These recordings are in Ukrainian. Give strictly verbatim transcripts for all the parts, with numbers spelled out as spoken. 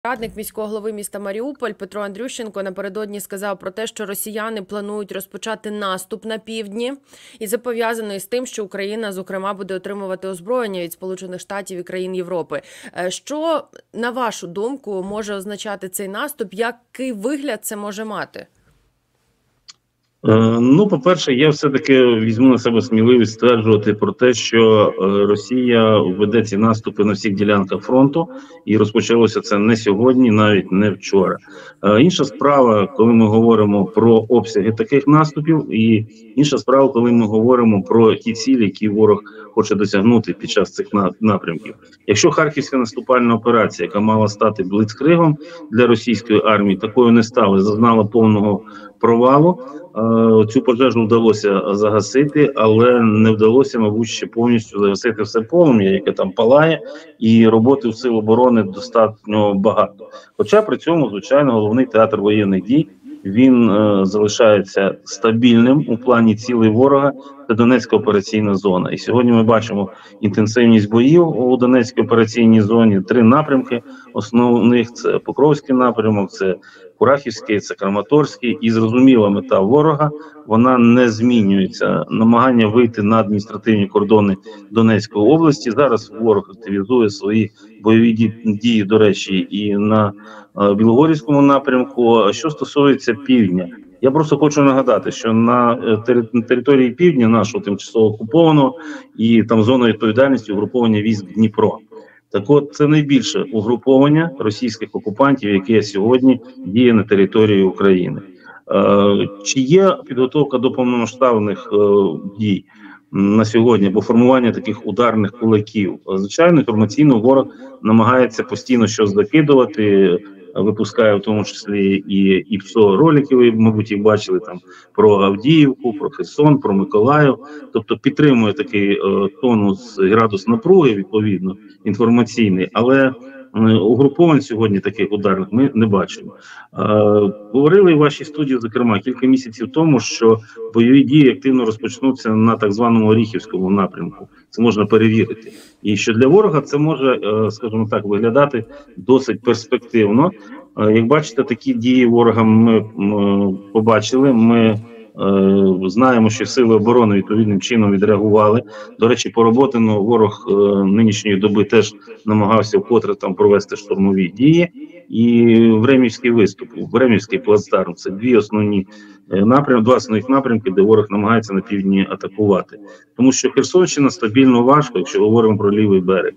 Радник міського голови міста Маріуполь Петро Андрющенко напередодні сказав про те, що росіяни планують розпочати наступ на півдні. І це пов'язано із тим, що Україна, зокрема, буде отримувати озброєння від Сполучених Штатів і країн Європи. Що, на вашу думку, може означати цей наступ? Який вигляд це може мати? Ну, по-перше, я все-таки візьму на себе сміливість стверджувати про те, що Росія веде ці наступи на всіх ділянках фронту, і розпочалося це не сьогодні, навіть не вчора. Інша справа, коли ми говоримо про обсяги таких наступів, і інша справа, коли ми говоримо про ті цілі, які ворог хоче досягнути під час цих напрямків. Якщо Харківська наступальна операція, яка мала стати блицкригом для російської армії, такою не стала, зазнала повного провалу. Цю пожежу вдалося загасити, але не вдалося, мабуть, ще повністю загасити все полум'я, яке там палає, і роботи в сил оборони достатньо багато. Хоча при цьому, звичайно, головний театр воєнних дій, він е, залишається стабільним у плані цілей ворога, це Донецька операційна зона. І сьогодні ми бачимо інтенсивність боїв у Донецькій операційній зоні, три напрямки основних – це Покровський напрямок, це Курахівський, це Краматорський, і зрозуміла мета ворога, вона не змінюється. Намагання вийти на адміністративні кордони Донецької області. Зараз ворог активізує свої бойові дії, до речі, і на е, Білогорівському напрямку. А що стосується півдня, я просто хочу нагадати, що на, тери, на території півдня нашого тимчасово окупованого і там зона відповідальності угруповання військ Дніпро. Так от, це найбільше угруповання російських окупантів, яке сьогодні діє на території України. Е, чи є підготовка до повномасштабних е, дій на сьогодні, або формування таких ударних кулаків? Звичайно, інформаційно ворог намагається постійно щось закидувати, випускає в тому числі і, і ролики, ви, мабуть, їх бачили там про Авдіївку, про Херсон, про Миколаїв. Тобто підтримує такий е, тонус, градус напруги, відповідно, інформаційний, але е, угруповань сьогодні таких ударних ми не бачимо. Е, говорили в вашій студії, зокрема, кілька місяців тому, що бойові дії активно розпочнуться на так званому Оріхівському напрямку. Це можна перевірити. І що для ворога це може, скажімо так, виглядати досить перспективно. Як бачите, такі дії ворога ми побачили. Ми знаємо, що сили оборони відповідним чином відреагували. До речі, по Роботину ворог нинішньої доби теж намагався вкотре там провести штурмові дії. І Времівський виступ, Времівський плацдарм – це дві основні напрямки, два основних напрямки, де ворог намагається на півдні атакувати. Тому що Херсонщина стабільно важко, якщо говоримо про лівий берег.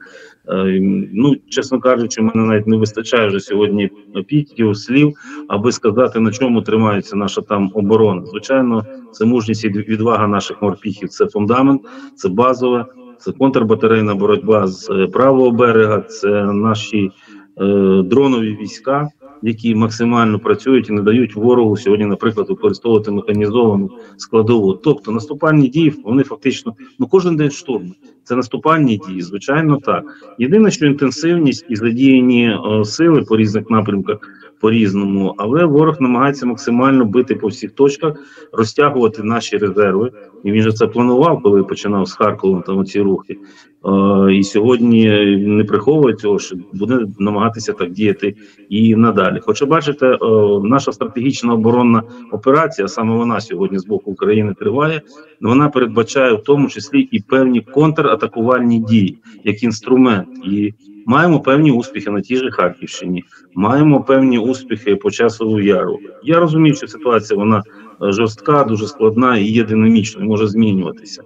Ну, чесно кажучи, мене навіть не вистачає вже сьогодні епітетів, слів, аби сказати, на чому тримається наша там оборона. Звичайно, це мужність і відвага наших морпіхів, це фундамент, це базове, це контрбатарейна боротьба з правого берега, це наші е, дронові війська, які максимально працюють і не дають ворогу сьогодні, наприклад, використовувати механізовану складову. Тобто наступальні дії, вони фактично, ну кожен день штурми. Це наступальні дії, звичайно, так. Єдине, що інтенсивність і задіяні е, сили по різних напрямках по-різному, але ворог намагається максимально бити по всіх точках, розтягувати наші резерви. І він же це планував, коли починав з Харкова там оці рухи. Е, і сьогодні не приховує цього, що буде намагатися так діяти і надалі. Хоча, бачите, е, наша стратегічна оборонна операція, саме вона сьогодні з боку України триває, вона передбачає в тому числі і певні контратакувальні дії, як інструмент. І маємо певні успіхи на тій же Харківщині, маємо певні успіхи по Часову Яру. Я розумію, що ситуація вона жорстка, дуже складна і є динамічною, може змінюватися.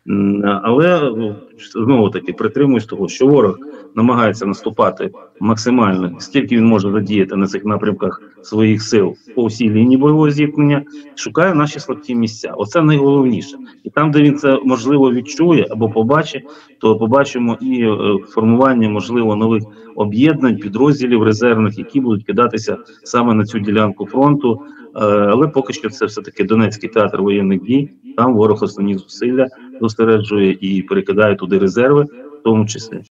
Але, знову-таки, притримуюсь того, що ворог намагається наступати максимально, скільки він може задіяти на цих напрямках своїх сил по всій лінії бойового зіткнення, шукає наші слабкі місця. Оце найголовніше. І там, де він це, можливо, відчує або побачить, то побачимо і е, формування, можливо, нових об'єднань, підрозділів резервних, які будуть кидатися саме на цю ділянку фронту. Е, але поки що це все-таки Донецький театр воєнних дій, там ворог основні зусилля зосереджує і перекидає туди резерви, в тому числі.